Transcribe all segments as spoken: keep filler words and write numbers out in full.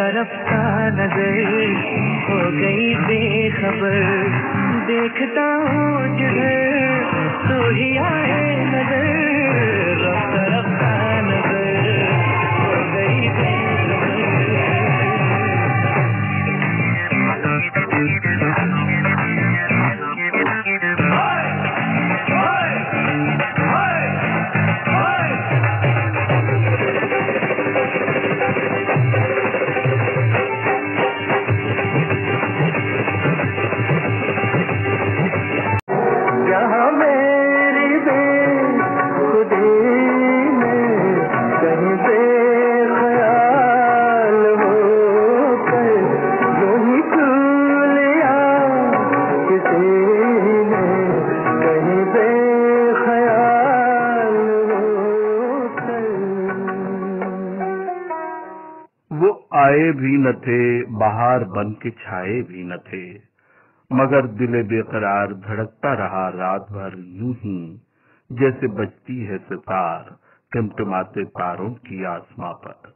रफ्ता रफ्ता नजर हो गई बेखबर, देखता हूँ जिधर तू ही आए नजर, रफ्ता रफ्ता नजर हो गई बेखबर। वो आए भी न थे, बाहर बन के छाए भी न थे, मगर दिले बेकरार धड़कता रहा रात भर यूं ही, जैसे बजती है सितार टिमटिमाते तारों की आसमां पर।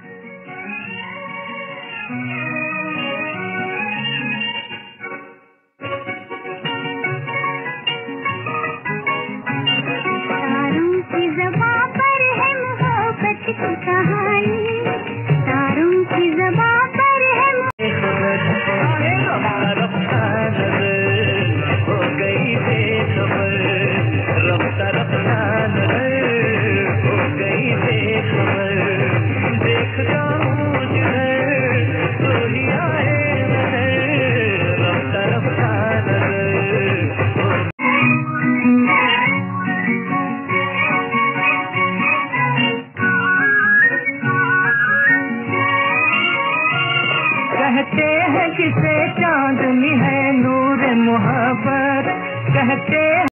तारों की ज़बां पर है मोहब्बत की कहानी, तारों की ज़बां पर है रफ्ता नजर हो गई बेखबर, रफ्ता रफ्ता नजर हो गई बेखबर, देखता हूँ जिधर तू ही आए नजर, रफ्ता रफ्ता नजर हो। कहते हैं किसे चांदनी है नूर मोहब्बत, कहते